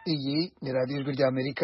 Iyi ni radiyo ijwi ry'Amerika.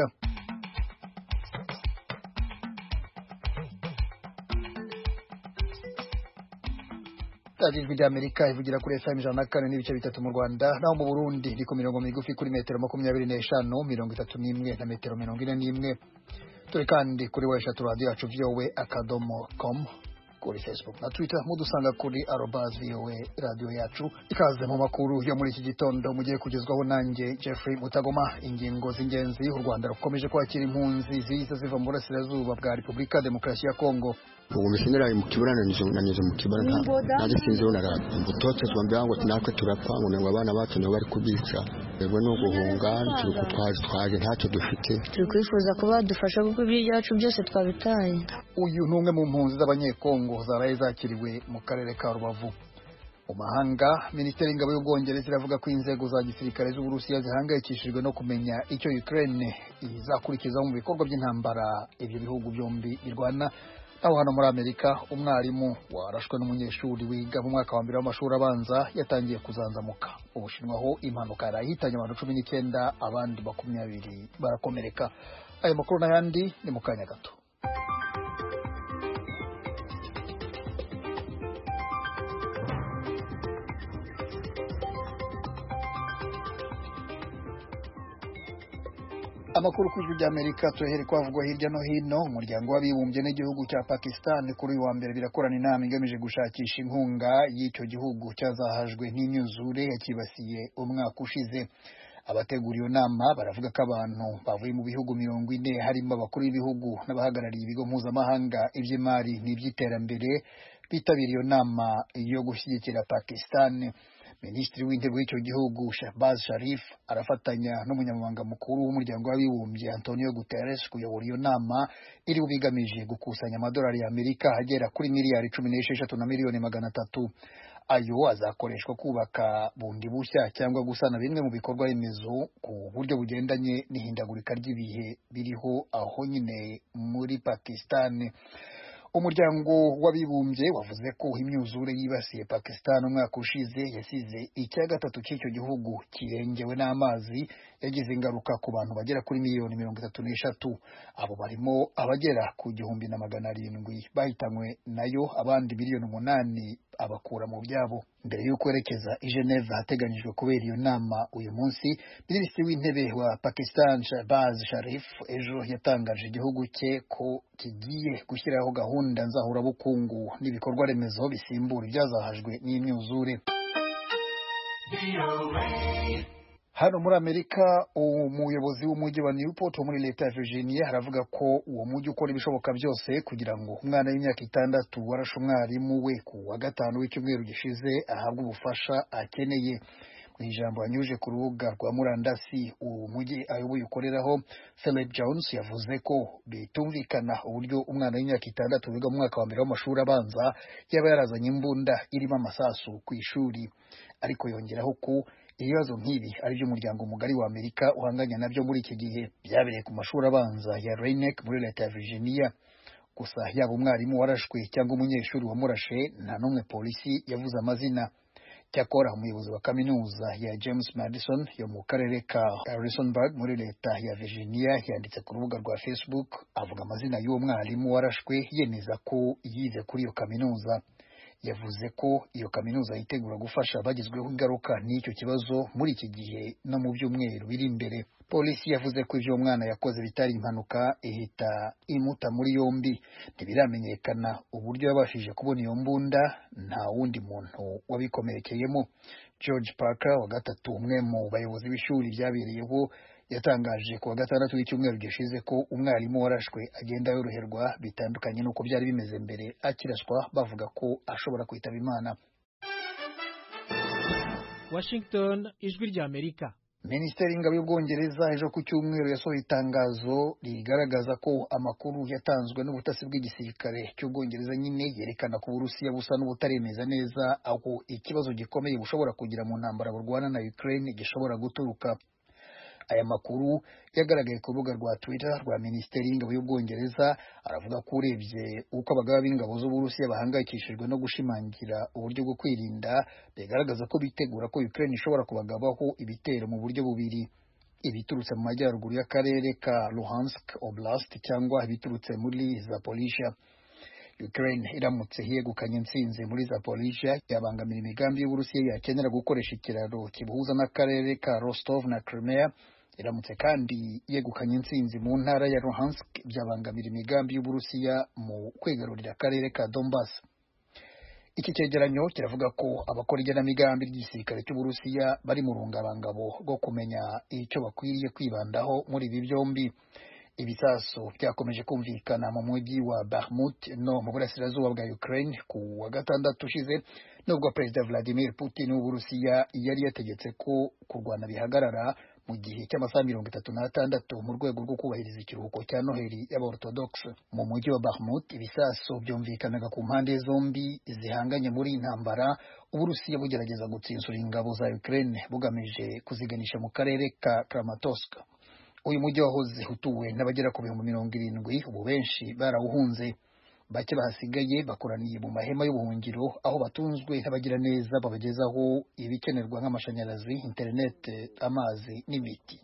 Radiyo ijwi ry'Amerika ivugira kuri FM 104.3 mu Rwanda, naho mu Burundi ni ku mirongo migufi kuri metero 25, 31 na metero 41. Turi kandi kuri website radio yacu voa.com, kuri Facebook na Twitter mudusanga kuri @voa radio yacu. Ikaze mu makuru yo muri iki gitondo mugiye kugezwaho nanjye Jeffrey Mutagoma. Ingingo z'ingenzi: u Rwanda rukomeje kwakira impunzi ziva mu burasirazuba bwa Repubulika Demokarasi ya Kongo. Ubu mishinira mu kiburana nanyuze mu kiburana naje sinziro nagara mbutote twambye ngo tinakwe turapfa ngo abana bacu no bari kubica rero no guhunga turi kutwaje ntacyo dufite turi kwifuza kuba dufasha kuko ibyacu byose twabitaye. Uyu numwe mu mpunzi z'abanyekongo zaraye zakiriwe mu karere ka Rubavu. Mu mahanga, Minisiteri y'Ingabo y'Ubwongereza iravuga ko inzego za gisirikare z'Uburusiya zihangayikishijwe no kumenya icyo Ukraine izakurikiza mu bikorwa by'intambara ibyo bihugu byombi birwana. Aho hano muri Amerika, umwarimu warashwe n'umunyeshuri wiga mu mwaka wa 2 w'amashuri abanza yatangiye kuzanzamuka. Ubushinwa ho impanuka yarahitanye abantu 19, abandi 20 barakomereka. Aya makuru n'ayandi ni mu kanya gato. Amakuru ku ijwi ry'Amerika tuhere kwavugwa hirya no hino. Umuryango w'abibumbye n'igihugu cya Pakistan kuri uyu wa mbere birakorana inama igamije gushakisha inkunga y'icyo gihugu cyazahajwe n'imyuzure yakibasiye umwaka ushize. Abategura iyo nama baravuga ko abantu bavuye mu bihugu 40 harimo abakuru b'ibihugu n'abahagarariye ibigo mpuzamahanga iby'imari n'iby'iterambere bitabiriye iyo nama yo gushyigikira Pakistan. Minisitiri w'intebe w'icyo gihugu Shehbaz Sharif arafatanya n'umunyamabanga mukuru w'umuryango w'abibumbye Antonio Guterres kuyobora iyo nama iri bigamije gukusanya amadolari y'Amerika agera kuri miliyari 16 na miliyoni 300. Ayo azakoreshwa kubaka bundi bushya cyangwa gusana bimwe mu bikorwa remezo ku buryo bugendanye n'ihindagurika ry'ibihe biriho aho nyine muri Pakistan. Umuryango w'abibumbye wavuze ko imyuzure yibasiye Pakistan umwaka ushize yasize icya-gatatu cy'icyo gihugu kirengewe n'amazi, yagize ingaruka ku bantu bagera kuri miliyoni 33. Abo barimo abagera ku 1,700 bahitanywe nayo, abandi miliyoni 8 abakura mu byabo. Mbere yo kwerekeza i Geneva hateganyijwe kubera iyo nama uyu munsi, Minisitiri w'intebe wa Pakistan Shehbaz Sharif ejo yatangaje igihugu cye ko kigiye gushyiraho gahunda nzahurabukungu n'ibikorwa remezo bisimbura ibyazahajwe n'imyuzure. Hano muri Amerika, umuyobozi w'umujyi wa Newport muri leta ya Virginia haravuga ko uwo mujyi ukora ibishoboka byose kugira ngo umwana w'imyaka 6 warashe umwarimu we ku wa 5 w'icyumweru gishize ahabwe ubufasha akeneye. Mu ijambo yanyuje ku rubuga rwa murandasi uwo mujyi ayoboye ukoreraho, Philip Jones yavuze ko bitumvikana uburyo umwana w'imyaka 6 wiga mu mwaka wa 2 w'amashuri abanza yaba yarazanye imbunda irimo amasasu ku ishuri. Ariko yongeraho ko ibibazo nk'ibi ari byo umuryango mugari wa Amerika uhanganya nabyo muri iki gihe. Byabereye ku mashuri abanza ya Rhinebeck muri leta ya Virginia. Gusa yaba umwarimu warashwe cyangwa umunyeshuri wamurashe, nta n'umwe polisi yavuze amazina. Cyakora umuyobozi wa kaminuza ya James Madison yo mu karere ka Harrisonburg muri leta ya Virginia yanditse ku rubuga rwa Facebook avuga amazina y'uwo mwarimu warashwe, yemeza ko yize kuri iyo kaminuza. Yavuze ko iyo kaminuza yitegura gufasha abagizweho ingaruka n'icyo kibazo muri iki gihe no mu byumweru biri imbere. Polisi yavuze ko ivyo umwana yakoze bitari impanuka, ihita imuta muri yombi. Ntibiramenyekana uburyo yabashije kubona iyo mbunda, nta wundi muntu wabikomerekeyemo. George Parker wa gatatu, umwe mu bayobozi b'ishuri byabereyeho, yatangaje ku wa 6 w'icyumweru gishize ko umwarimu warashwe agenda yoroherwa, bitandukanye n'uko byari bimeze mbere akiraswa, bavuga ko ashobora kwitaba Imana. Washington, ijwi ry'Amerika. Minisiteri y'Ingabo y'Ubwongereza ejo ku cyumweru yasohoye itangazo rigaragaza ko amakuru yatanzwe n'ubutasi bw'igisirikare cy'Ubwongereza nyine yerekana ko Uburusiya busa n'ubutaremeza neza aho ikibazo gikomeye bushobora kugira mu ntambara burwana na Ukraine gishobora guturuka. Aya makuru yagaragaye ku rubuga rwa Twitter rwa Minisiteri y'Ingabo y'Ubwongereza, aravuga ko urebye uko abagaba b'ingabo z'Uburusiya bahangayikishijwe no gushimangira uburyo bwo kwirinda, bigaragaza ko bitegura ko Ukraine ishobora kubagabaho ibitero mu buryo bubiri. ibiturutse mu majyaruguru y'akarere ka Luhansk Oblast cyangwa ibiturutse muri Zaporizhia. Ukraine iramutse yegukanye intsinzi muri Zaporizhia yabangamira imigambi y'Uburusiya yakenera gukoresha ikiraro kibuhuza n'akarere ka Rostov na Crimea. Iramutse kandi yegukanye intsinzi mu ntara ya Luhansk byabangamira imigambi y'Uburusiya mu kwigarurira akarere ka Donbass. Iki cyegeranyo kiravuga ko abakora igenamigambi ry'igisirikare cy'Uburusiya bari mu rungabangabo rwo kumenya icyo bakwiriye kwibandaho muri ibi byombi. Ibisasu byakomeje kumvikana mu mujyi wa Bakhmut no mu burasirazuba bwa Ukraine ku wa gatandatu ushize, nubwo Perezida Vladimir Putin w'Uburusiya yari yategetse ko kurwana bihagarara mu gihe cy'amasaha 36 mu rwego rwo kubahiriza ikiruhuko cya Noheli y'Aborthodox. Mu mujyi wa Bakhmut ibisasu byumvikanaga ku mpande zombi zihanganye muri intambara, Uburusiya bugerageza gutsinsura ingabo za Ukraine bugamije kuziganisha mu karere ka Kramatorsk. Uyu mujyi wahoze utuwe n'abagera ku 70,000, ubu benshi barawuhunze. Bake bahasigaye bakoraniye mu mahema y'ubuhungiro aho batunzwe n'abagira neza babagezaho ibikenerwa nk'amashanyarazi, internet, amazi n'imiti.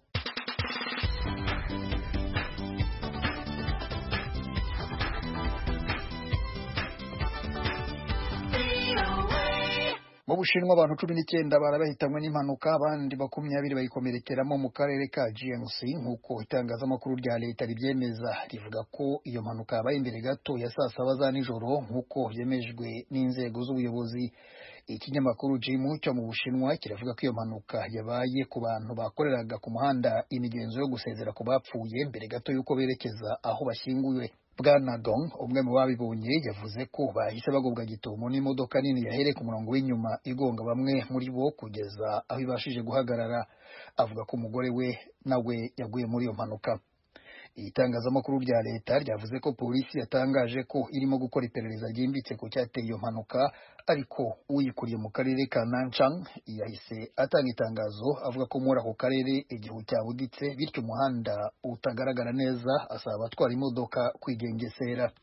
Mu Bushinwa abantu 19 barabahitanywe n'impanuka, abandi 20 bayikomerekeramo mu karere ka Jiangxi nk'uko itangazamakuru rya leta ribyemeza. Rivuga ko iyo mpanuka yabaye imbere gato ya saa 7 za nijoro nk'uko byemejwe n'inzego z'ubuyobozi. Ikinyamakuru Jimu cyo mu Bushinwa kiravuga ko iyo mpanuka yabaye ku bantu bakoreraga ku muhanda imigenzo yo gusezera ku bapfuye mbere gato y'uko berekeza aho bashyinguwe. Bwana Dong, umwe mu babibonye, yavuze ko bahise bagobwa gitumo n'imodoka nini yahereye ku murongo w'inyuma igonga bamwe muri bo kugeza aho ibashije guhagarara. Avuga ko umugore we nawe yaguye muri iyo mpanuka. Itangazamakuru rya leta ryavuze ko polisi yatangaje ko irimo gukora iperereza ryimbitse ku cyateye iyo mpanuka, ariko uyikuriye mu karere ka Nanchang yahise atanga itangazo avuga ko muri ako karere igihu cyabuditse bityo umuhanda utagaragara neza, asaba abatwara imodoka kwigengesera.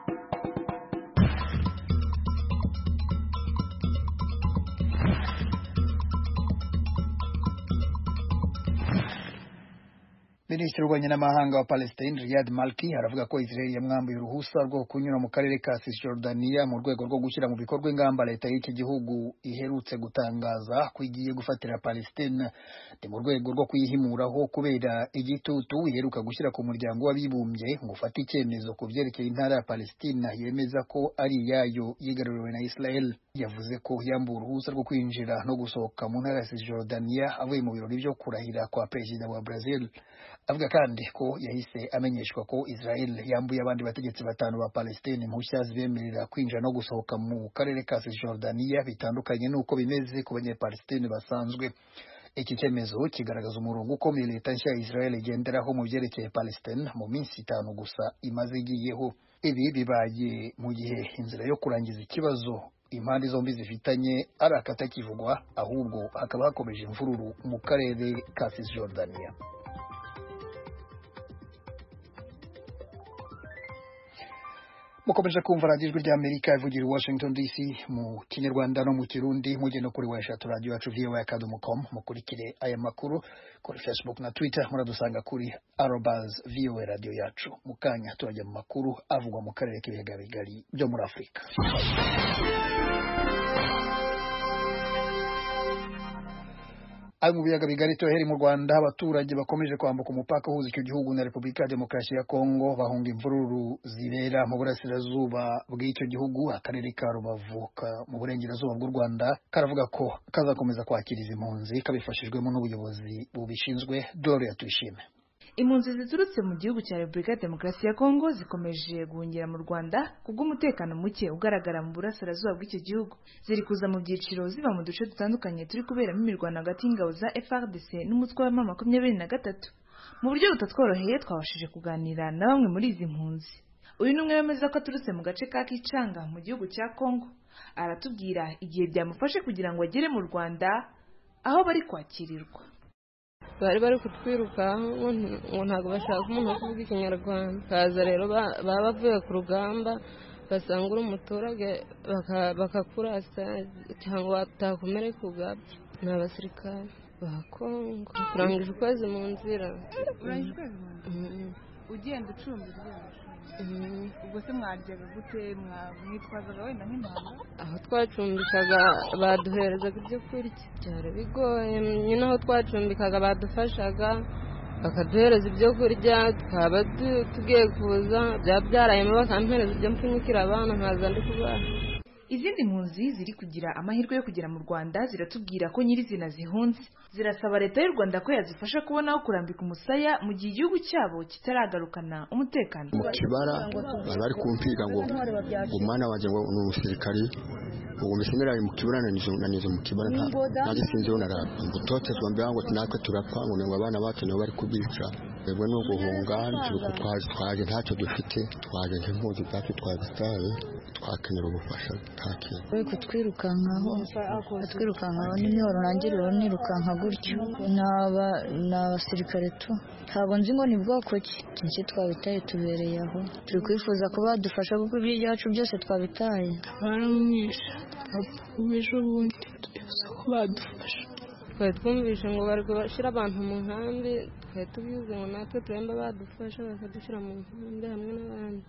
Minisitiri w'ububanyi n'amahanga wa Palestine Riyad Malki aravuga ko Israel yamwambuye uruhusa rwo kunyura mu karere ka Cisjordania mu rwego rwo gushyira mu bikorwa ingamba leta y'iki gihugu iherutse gutangaza ko igiye gufatira Palestine. Ni mu rwego rwo kuyihimuraho kubera igitutu iheruka gushyira ku muryango w'abibumbye ngo ufate icyemezo ku byerekeye intara ya Palestina yemeza ko ari iyayo yigaruriwe na Israel. Yavuze ko yambuwe uruhusa rwo kwinjira no gusohoka mu ntara ya Cisjordania avuye mu birori byo kurahira kwa perezida wa Brazil. Avuga kandi ko yahise amenyeshwa ko Israel yambuye abandi bategetsi 5 ba Palestine impushya zibemerera kwinjira no gusohoka mu karere ka Cisjordania bitandukanye n'uko bimeze ku banyepalestine basanzwe. Iki cyemezo kigaragaza umurongo ukomeye leta nshya ya Israel igenderaho mu byerekeye Palestine mu minsi 5 gusa imaze igiyeho. Ibi bibaye mu gihe inzira yo kurangiza ikibazo impande zombi zifitanye ari akatakivugwa, ahubwo hakaba hakomeje imvururu mu karere ka Cisjordania. Mukomeje kumva radiyo ijwi ry'Amerika ivugira i Washington DC mu Kinyarwanda no mu Kirundi, mujye no kuri website radio yacu voa.com. Mukurikire aya makuru kuri Facebook na Twitter, muradusanga kuri @voa radio yacu. Mukanya turajya mu makuru avugwa mu karere k'ibiyaga bigari byo muri Afurika. Ayo mu biyaga bigari toheri mu Rwanda, abaturage bakomeje kwambuka umupaka uhuza icyo gihugu na Repubulika ya Demokarasi ya Kongo bahunga imvururu zibera mu burasirazuba bw'icyo gihugu. Akarere ka Rubavu mu burengerazuba bw'u Rwanda karavuga ko kazakomeza kwakira izi mpunzi kabifashijwemo n'ubuyobozi bubishinzwe. Gloria Tuyishime. Impunzi ziturutse mu gihugu cya Repubulika ya Demokarasi ya Kongo zikomeje guhungira mu Rwanda kubw'umutekano muke ugaragara mu burasirazuba bw'icyo gihugu. Ziri kuza mu byiciro ziva mu duce dutandukanye turi kuberamo imirwano hagati y'ingabo za FARDC n'umutwe wa M23. Mu buryo butatworoheye twabashije kuganira na bamwe muri izi mpunzi. Uyu ni umwe wemeza ko aturutse mu gace ka Kicanga mu gihugu cya Kongo. Aratubwira igihe byamufashe kugira ngo agere mu Rwanda aho bari kwakirirwa. Bari kutwiruka ngo ntabwo bashaka umuntu wo kuvuga Ikinyarwanda. Kaza rero baba bavuye ku rugamba basanga uri umuturage bakakurasa cyangwa batakomereka ugapfa. Ni abasirikare. Kongo kurangije ukwezi mu nzira. Urangije ukwezi mu nzira ugenda ucumbira ubwo se mwaryaga gute mwitwazaga wenda nk'impanga? Aho twacumbikaga baduherezaga ibyo kurya byari bigoye, nyine aho twacumbikaga badufashaga bakaduhereza ibyo kurya, twaba tugiye kuza byarayemo bakampereza ibyo mpfunyikira abana nkaza ndi kubaha. Izindi mpunzi ziri kugira amahirwe yo kugera mu Rwanda ziratubwira ko nyirizina zihunze. Zirasaba leta y'u Rwanda ko yazifasha kubona aho kurambika umusaya mu gihe igihugu cyabo kitaragarukana umutekano. Mu Kibara bari kumpiga ngo umwana wanjye ngo ni umusirikari, ubu misenera mu Kibara nanizo mu Kibara ntaje sinzi na mbutote twambye ngo natwe turapfa ngo abana bacu nabo bari kubica. Bebwe no guhunga twaje ntacyo dufite, twaje nk'impunzi zacu twazitaye, twakenera ubufasha take. We kutwirukankaho n'imihoro nangiriro nirukanka gutyo n'abasirikare tu ntabwo nzi ngo ni bwoko ki cyinshi twabitaye tubereye aho. Turi kwifuza ko badufasha kuko ibyacu byose twabitaye. Baramwisha ubisha ubundi turifuza ko badufasha. Twari twumvishe ngo bari kubashyira abantu mu nkambi, twari tubizi ngo natwe turemba badufasha bakadushyira mu nkambi hamwe n'abandi.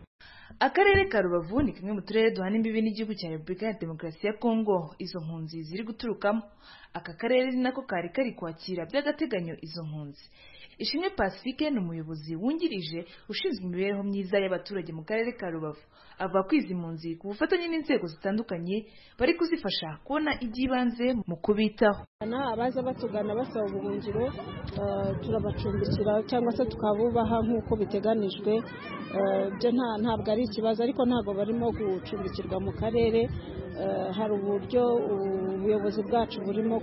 Akarere ka Rubavu ni kamwe mu turere duhana imbibi n'igihugu cya Repubulika ya Demokarasi ya Kongo izo mpunzi ziri guturukamo. Aka karere ni nako kari kwakira by'agateganyo izo mpunzi. Ishimwe Pacifique ni umuyobozi wungirije ushinzwe imibereho myiza y'abaturage mu karere ka Rubavu. Avuga ko izi mpunzi ku bufatanye n'inzego zitandukanye bari kuzifasha kubona iby'ibanze mu kubitaho. Abaza batugana basaba ubuhungiro turabacumbikira cyangwa se tukabubaha nk'uko biteganijwe. Byo ntabwo ari ikibazo, ariko ntabwo barimo gucumbikirwa mu karere. Hari uburyo ubuyobozi bwacu burimo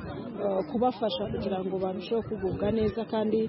kubafasha kugira ngo barusheho kugubwa neza, kandi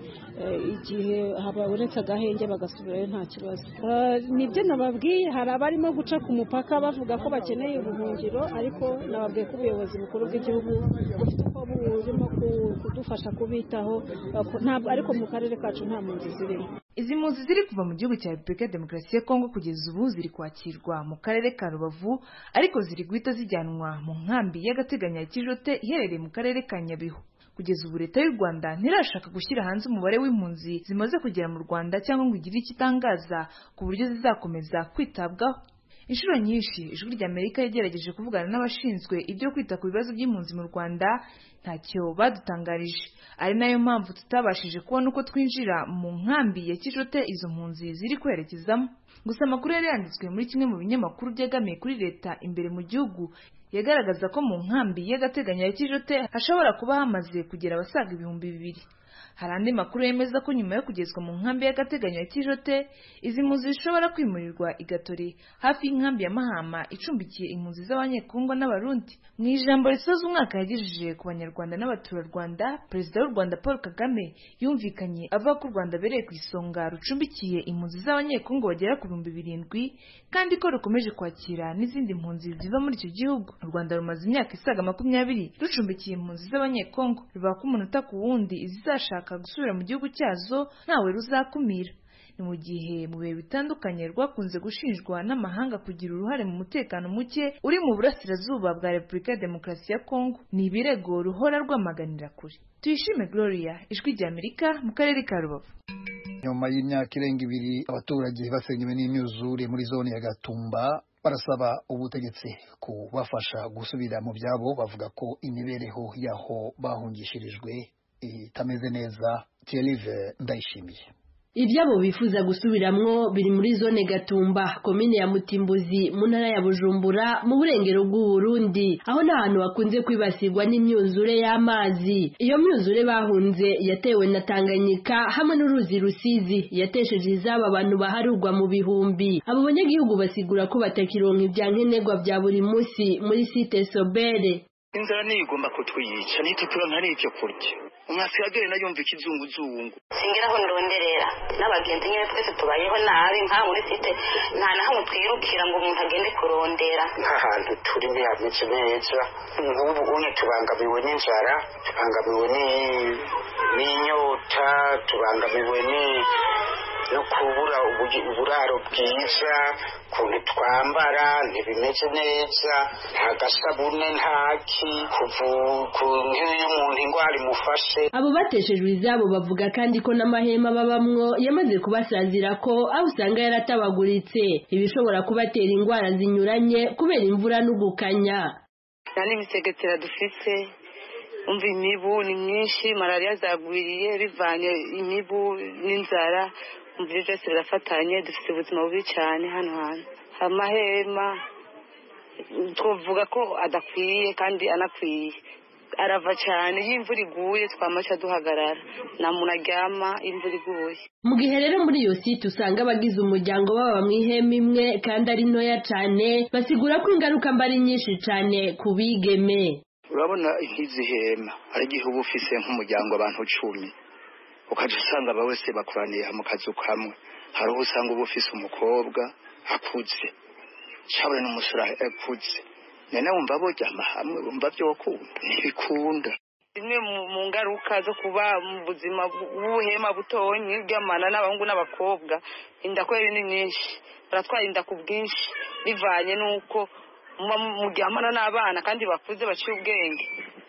igihe habonetse agahenge bagasubirayo nta kibazo. Nibyo nababwiye, hari abarimo guca ku mupaka bavuga ko bakeneye ubuhungiro, ariko nababwiye ko ubuyobozi bukuru bw'igihugu bufite uko burimo kudufasha kubitaho, ariko mu karere kacu nta mpunzi zirimo. Izi mpunzi ziri kuva mu gihugu cya Repubulika ya Demokarasi ya Kongo kugeza ubu ziri kwakirwa mu karere ka Rubavu, ariko ziri guhita zijyanwa mu nkambi y'agateganyo ya Kijote iherereye mu karere ka Nyabihu. Kugeza ubu leta y'u Rwanda ntirashaka gushyira hanze umubare w'impunzi zimaze kugera mu Rwanda cyangwa ngo igire icyo itangaza ku buryo zizakomeza kwitabwaho. Inshuro nyinshi Ijwi ry'Amerika yagerageje kuvugana n'abashinzwe ibyo kwita ku bibazo by'impunzi mu Rwanda, ntacyo badutangarije. Ari nayo mpamvu tutabashije kubona uko twinjira mu nkambi ya Kijote izo mpunzi ziri kwerekezamo. Gusa amakuru yari yanditswe muri kimwe mu binyamakuru byegamiye kuri leta imbere mu gihugu yagaragaza ko mu nkambi y'agateganyo ya Kijote hashobora kuba hamaze kugera abasaga 2,000. Hari andi makuru yemeza ko nyuma yo kugezwa mu nkambi y'agateganyo ya Kijote, izi mpunzi zishobora kwimurirwa i Gatore hafi y'inkambi ya Mahama icumbikiye impunzi z'abanyekongo n'abarundi. Mu ijambo risoza umwaka yagejeje ku banyarwanda n'abaturarwanda, Perezida w'u Rwanda Paul Kagame yumvikanye avuga ko u Rwanda bereye ku isonga rucumbikiye impunzi z'abanyekongo bagera ku 7,000, kandi ko rukomeje kwakira n'izindi mpunzi ziva muri icyo gihugu. U Rwanda rumaze imyaka isaga 20 rucumbikiye impunzi z'abanyekongo, bivuga ko umunota ku wundi izashaka gusubira mu gihugu cyazo ntawe ruzakumira. Ni mu gihe mu bihe bitandukanye rwakunze gushinjwa n'amahanga kugira uruhare mu mutekano muke uri mu burasirazuba bwa Repubulika ya Demokarasi ya Kongo. Ni ibirego ruhora rwamaganira kure. Tuyishime Gloria, Ijwi ry'Amerika mu karere ka Rubavu. Nyuma y'imyaka irenga 2 abaturage basenyewe n'imyuzure muri zone ya Gatumba barasaba ubutegetsi kubafasha gusubira mu byabo. Bavuga ko imibereho yaho bahungishirijwe itameze neza. Thierry Ndayishimiye. Ibyabo bifuza gusubiramwo biri muri zone Gatumba, komine ya Mutimbuzi, mu ntara ya Bujumbura, mu burengero bw'u Burundi, aho n'ahantu bakunze kwibasirwa n'imyuzure y'amazi. Iyo myuzure bahunze yatewe na Tanganyika hamwe n'uruzi Rusizi, yatesheje izabo abantu baharurwa mu bihumbi. Abo banyagihugu basigura ko batakironka ibyankenerwa bya buri munsi muri site Sobere. Inzara niyo igomba kutwiyica, ntituturonka n'ibyo kurya. Umwasigagere nayumva ikizunguzungu. Singiraho ndonderera n'abagenzi nyine twese tubayeho nabi nka muri site, nta naho twirukira ngo umuntu agende kurondera. Ahantu turi ntihameze neza, nk'ubu unye tubangamiwe n'inzara, tubangamiwe n'inyota, tubangamiwe no kubura uburaro bwiza, ukuntu twambara ntibimeze neza, nta gasabune ntaki, nk'iyo umuntu indwara imufashe. Abo bateshejwe izabo bavuga kandi ko n'amahema babamwo yamaze kubasazira ko aho usanga yaratabaguritse, ibishobora kubatera indwara zinyuranye kubera imvura n'ugukanya. N'imisegetera dufite umva imibu ni myinshi, malaria zagwiriye bivanye imibu n'inzara, umva ibyo byose birafatanye, dufite ubuzima bubi cyane hano hantu. Amahema twavuga ko adakwiye kandi anakwiye, arava cyane iyo imvura iguye twamaca duhagarara, nta muntu aryama imvura iguye. Mu gihe rero muri iyo site usanga abagize umuryango baba mu ihema imwe kandi ari ntoya cyane, basigura ko ingaruka mba ari nyinshi cyane ku bigeme. Urabona nk'izi hema ari igihe uba ufise nk'umuryango abantu 10 ukaje usanga aba wese bakoraniye mu kazu kamwe, hari ubu usanga uba ufise umukobwa akuze cyangwa n'umusore akuze, nene wumva bojyama hamwe wumva byokunda ntibikunda. Imwe mu ngaruka zo kuba mu buzima bw'ubuhema butonyi bw'amana n'abahungu n'abakobwa, inda ko ni nyinshi, baratwara inda ku bwinshi bivanye nuko mujyamana n'abana kandi bakuze baciye ubwenge.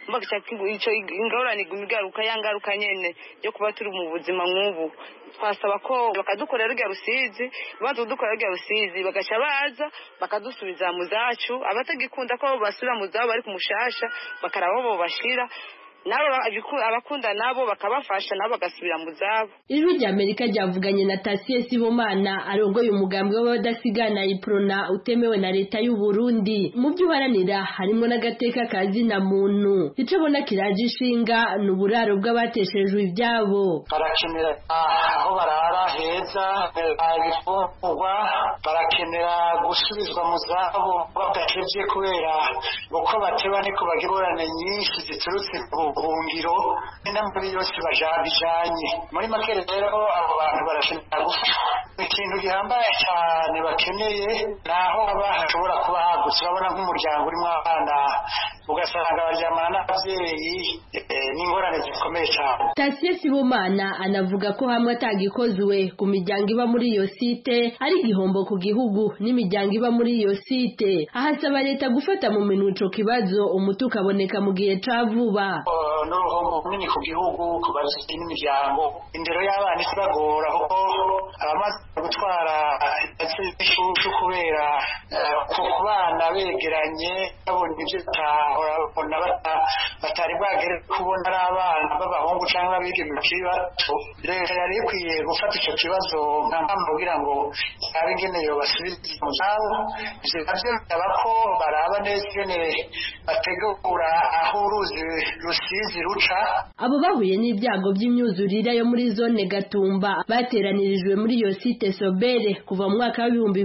Icyo ingorane igaruka ya ngaruka nyene yo kuba turi mu buzima nk'ubu. Twasaba ko bakadukorera rya Rusizi, babanza kudukorera rya Rusizi bagaca baza bakadusubiza mu zacu, abatagikunda ko basubira mu zabo bari kumushasha bakarabo bo bashira nabo abakunda nabo bakabafasha nabo bagasubira mu zabo. Ijwi ry'Amerika ryavuganye na Tasie Sibomana arongoye umugambi w'abadasigana iprona utemewe na leta y'u Burundi. Mu byo uharanira harimo n'agateka kazina muntu, ico bona kiraje ishinga n'uburaro bw'abateshejwe ibyabo. Barakenera aho barara heza, ibifungurwa, barakenera gusubizwa mu zabo badakevye kubera uko bateba niko bagirorane nyinshi ziturutse ubuhungiro n'ambabi yose bijanye. Muri make rero abo bantu barakenera gufashwa. Ikintu gihambaye cyane bakeneye naho hashobora kuba hagutse, urabona nk'umuryango urimo abana ugasanga baryamana n'ababyeyi n'ingorane zikomeye cyane. Tasie Sibomana anavuga ko hamwe atagikozwe ku miryango iba muri iyo site ari igihombo ku gihugu n'imiryango iba muri iyo site. Ahasaba leta gufata mu minwe ico kibazo umuti ukaboneka mu gihe ca vuba. N'uruhombo runini ku gihugu, ku baziki n'imiryango. Indero y'abana isibagora kuko abamaze gutwara ishushu kubera ku bana begeranye babona ibyo batahora batari bwagere kubona ari abana b'abahungu cyangwa abigeme bakiri bato. Leta yari ikwiye gufata icyo kibazo nk'ampamvu kugira ngo yabe ingene yobasubiza mu zabo. Ivyo navyo bisaba ko baraba neza ingene bategura aho uruzi Rusizi ruca. Abo bahuye n'ibyago by'imyuzurire yo muri zone Gatumba bateranirijwe muri iyo site Sobere kuva mu mwaka wa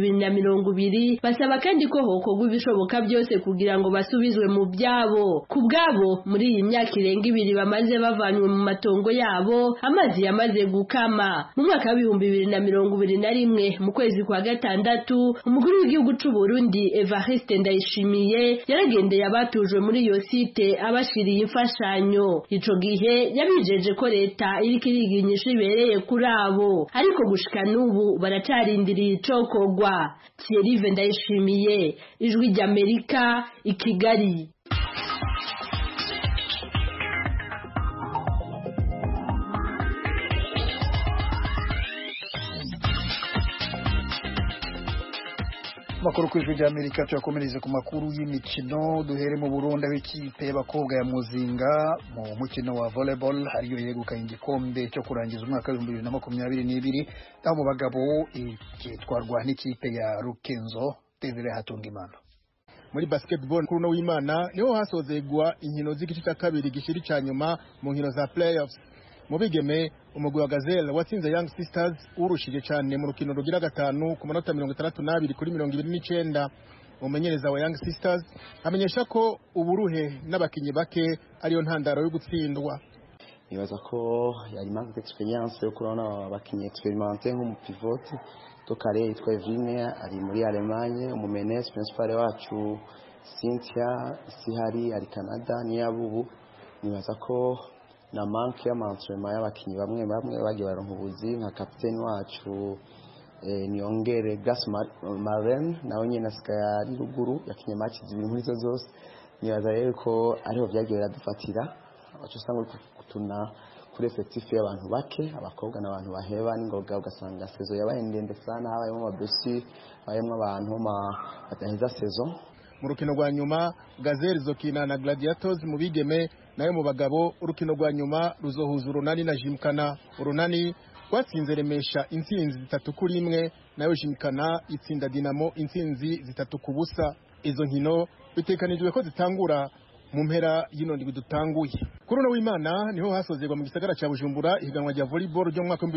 2020, basaba kandi ko hokorwa ibishoboka byose kugira ngo basubizwe mu byabo. Ku bwabo muri iyi myaka irenga 2 bamaze bavanywe mu matongo yabo, amazi yamaze gukama. Mu mwaka wa 2021 mu kwezi kwa gatandatu, umukuru w'igihugu c'u Burundi Evariste Ndayishimiye yaragendeye abatujwe muri iyo site abashiriye imfashanyo. Ico gihe yabijeje ko leta iriko iriginyisha ibereye kuri abo, ariko gushika n'ubu baracarindiriye icokorwa. Thierry Ndayishimiye, Ijwi ry'Amerika, i Kigali. Makuru ku Ijwi ry'Amerika tuyakomereze ku makuru y'imikino. Duhere mu Burundi aho ikipe y'abakobwa ya Muzinga mu mukino wa volleyball ariyo yegukanye igikombe cyo kurangiza umwaka wa 2022, aho mu bagabo ikitwarwa n'ikipe ya Rukenzo Desire Hatungimana. Muri basketball kuri no w'Imana niho hasozegwa inkino z'igice cya kabiri gishiri ca nyuma mu nkino za playoffs. Mu bigeme umugwi wa Gazelle watsinze Young Sisters urushije cyane mu rukino rugira 5 ku manota 62 kuri 29. Umumenyereza wa Young Sisters amenyesha ko uburuhe n'abakinyi bake ariyo ntandaro yo gutsindwa. Nibaza ko yari manque d'experience yo kurona abakinyi experimenté nk'umupivot to kare yitwa Evine ari muri Allemagne, umumenes principal wacu Cynthia Sihari ari Canada ni yabubu. Nibaza ko na manque y'amantrema y'abakinyi bamwe bagiye baronka ubuzi nka kapiteni wacu Niyongere Gas Maren nawe nyine asigaye ari ruguru yakinye match zibiri muri zo zose nibaza rero ko ariho byagiye biradufatira abacu usanga kutuna kuri effectif y'abantu bake abakobwa n'abantu baheba n'ingoga ugasanga saison yabaye ndende sana habayemo amablessure habayemo abantu bataheza saison. Mu rukino rwa nyuma Gazelle zokina na Gladiators mu bigeme nayo mu bagabo urukino rwa nyuma ruzohuza Urunani na Jimkana. Urunani rwatsinze Remesha intsinzi 3-1 nayo Jimkana itsinda Dinamo intsinzi 3-0. Izo nkino bitekanijwe ko zitangura mu mpera y'ino ndwi dutanguye. Kuri uno w'Imana niho hasozerwa mu gisagara ca Bujumbura ihiganwa rya volleyball ryo mu mwaka wa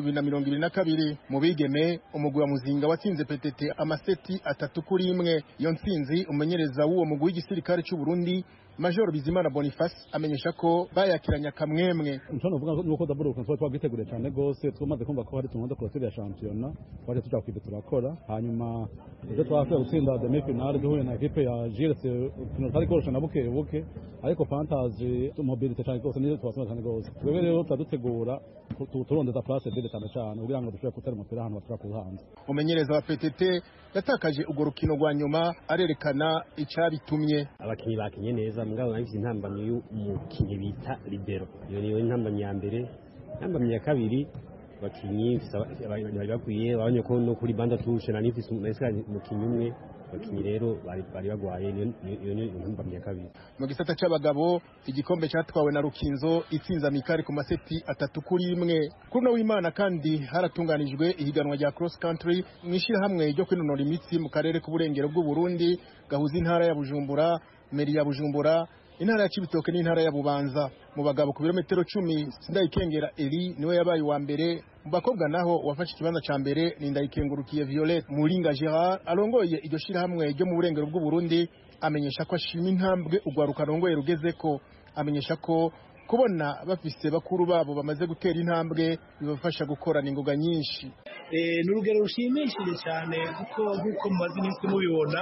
2022 mu bigeme umugwi wa Muzinga watsinze PTT amaseti 3-1. Iyo ntsinzi umenyereza w'uwo mugwi w'igisirikare cy'u Burundi Major Bizimana Boniface amenyesha ko bayakiranya kamwemwe. Ntano uvuga nuko daburo ko twagitegura cyane gose twamaze kumva ko hari tumonda kurotira ya championnat twaje tuja kwide turakora hanyuma ejo twafite gutsinda demi finale duhuye na equipe ya GRC finale ko na buke ariko fantasy mobility cyane gose nizo twasoma cyane gose twebwe rero twadutegura turondeza place de cyane kugira ngo dushobore gutera umupira hano batura ku hanze. Umenyereza wa PTT yatakaje ugo rukino rwa nyuma arerekana icabitumye abakinyi bakinye neza mugabo nafite intambamye y'umukinyi bita libero iyo niyo intambamye ya mbere. Intambamye ya kabiri bakinyi bari bakwiye babonye ko no kuri banda tushe na nifise umukinyi umwe bakinyi rero bari bagwaye iyo ni intambamye ya kabiri. Mu gisata c'abagabo igikombe cyatwawe na Rukinzo itsinza Mikari ku maseti 3-1. Kuri no w'Imana kandi haratunganijwe ihiganwa rya cross country mwishira hamwe ryo kwinonora imitsi mu karere k'uburengero bw'u Burundi gahuza intara ya Bujumbura, meri ya Bujumbura, intara ya Cibitoke n'intara ya Bubanza. Mu bagabo ku birometero 10 Sindayikengera Eli niwe yabaye wa mbere. Mu bakobwa naho wafashe ikibanza ca mbere ni Ndayikengurukiye Violette. Muringa Gerard arongoye iryo shira hamwe ryo mu burengero bw'u Burundi amenyesha ko ashima intambwe ugwaruka rongoye rugezeko. Amenyesha ko kubona bafise bakuru babo bamaze gutera intambwe bibafasha gukora ningoga nyinshi. N'urugero rushimishije cyane kuko mumaze iminsi mubibona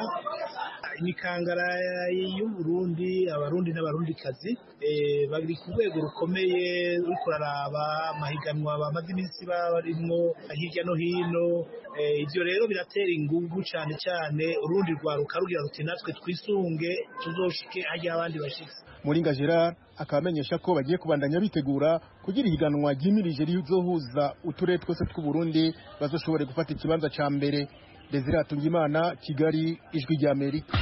imikangara y'u Burundi abarundi n'abarundikazi bari ku rwego rukomeye uri kuraraba amahiganwa bamaze iminsi barimwo hirya no hino. Ibyo rero biratera ingufu cyane urundi rwaruka rugira ruti natwe twisunge tuzoshike ajya abandi bashitse. Muringa Gerard akamenyesha ko bagiye kubandanya bitegura kugira ihiganwa ryimirije rizohuza uturere twose tw'u Burundi bazoshobore gufata ikibanza ca mbere. Desire Atungimana, Kigali, Ijwi rya Amerika.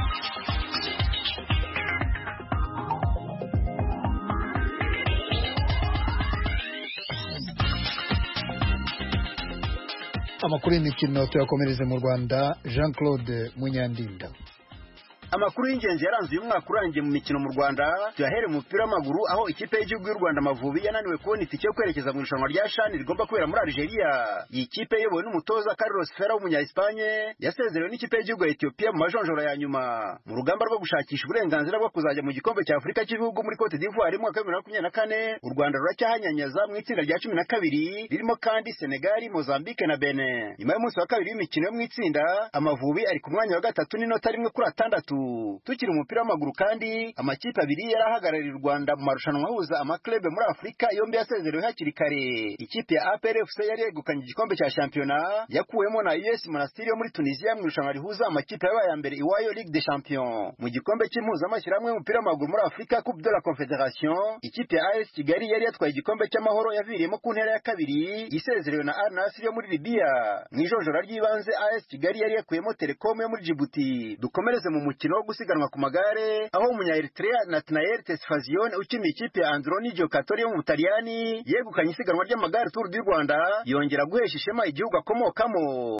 Amakuru y'imikino tuyakomereze mu Rwanda. Jean Claude Munyandinda. Amakuru y'ingenzi yaranze uyu mwaka urangiye mu mikino mu Rwanda tuyahere mu mupira w'amaguru aho ikipe y'igihugu y'u Rwanda Amavubi yananiwe kubona itike yo kwerekeza mu irushanwa rya CHAN rigomba kubera muri Algeria. Iyi kipe iyobowe n'umutoza Carlos Ferra w'umunya-Espagne yasezerewe n'ikipe y'igihugu ya Ethiopia mu majonjora ya nyuma mu rugamba rwo gushakisha uburenganzira bwo kuzajya mu gikombe cya Afurika cy'ibihugu muri Cote d'Ivoire mu mwaka wa 2024. U Rwanda ruracyahanyanyaza mu itsinda rya 12 ririmo kandi Senegal, Mozambique na Benin. Nyuma y'umunsi wa kabiri w'imikino yo mu itsinda Amavubi ari ku mwanya wa gatatu n'inota rimwe kuri 6. Tukiri umupira w'amaguru kandi amakipe abiri yarahagarariye u Rwanda mu marushanwa ahuza amaklebe muri Afurika yombi yasezerewe hakiri kare. Ikipe ya APR FC yari yegukanye igikombe cya shampiyona yakuwemo na US Monastir yo muri Tunisia mu irushanwa rihuza amakipe yabaye ya mbere iwayo Ligue des Champions. Mu gikombe cy'impuzamashyirahamwe y'umupira w'amaguru muri Afurika Coupe de la Confédération ikipe ya AS Kigali yari yatwaye igikombe cy'amahoro yaviriyemo ku ntera ya kabiri isezerewe na Al Nassr yo muri Libya. Mu ijojora ry'ibanze AS Kigali yari yakuyemo Telecom yo muri Djibouti. Dukomereze mu mukino wo gusiganwa ku magare aho umunya Eritrea Nathanael Tesfazion ukiniye ikipe ya Androni Giocatori yo mu Butaliyani yegukanye isiganwa ry'amagare Tour du Rwanda yongera guhesha ishema igihugu akomokamo.